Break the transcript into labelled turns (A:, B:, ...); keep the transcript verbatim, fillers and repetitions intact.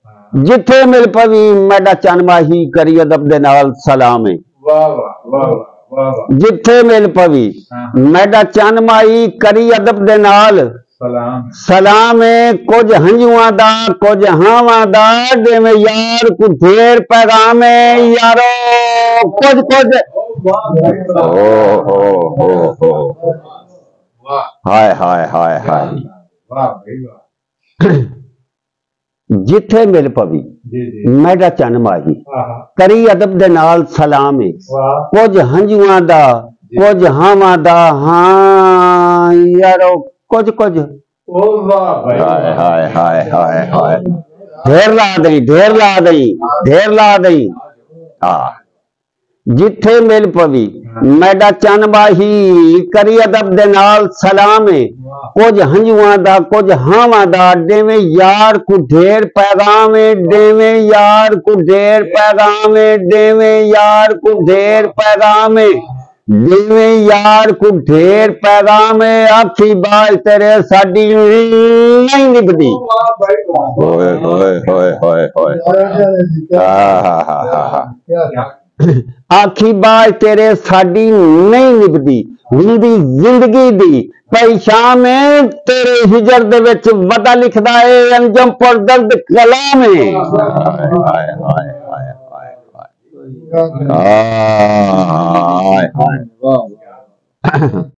A: जिथे मिल पवी मैडा चन माही करी अदब दे नाल सलाम है।
B: वाह वाह वाह वाह।
A: जिथे मिल पवी मैडा चन माही करी अदब दे नाल
B: सलाम
A: सलाम है। कुछ हंजुआ दा कुछ हावां दा देवे यार को ढेर पैगाम है यारो कुछ कुछ। ओ हो हो हो हाय हाय हाय हाय।
B: वाह भाई वाह।
A: जिथे मिल पवी मैडा चन माही करी अदब दे नाल सलाम है। कुछ हंजुआ दा कुछ हावां दा हाँ यारो कुछ कुछ। हाय हाय हाय हाय हाय। ढेर ला दई ढेर ला दई ढेर ला दई। हाँ जिथे मिल पवी मैडा चन माही करी अदब दे नाल सलाम है। कुछ हंजुआ दा कुछ हावां दा देवे यार को ढेर पैगाम है। देवे यार को ढेर पैगाम है। देवे यार को ढेर पैगाम है। देवे यार को ढेर पैगाम है। आखी बाज तेरे साडी नहीं निभदी। होए होए होए होए होए। हाँ हाँ हाँ हाँ हाँ। आखी बाज तेरे साडी नहीं निभदी हुंदी जिंदगी दी परेशान है। तेरे हिजर दे विच वदा लिखदा है अंजम पर दर्द कलाम है। हाय हाय हाय हाय हाय हाय हाय हाय।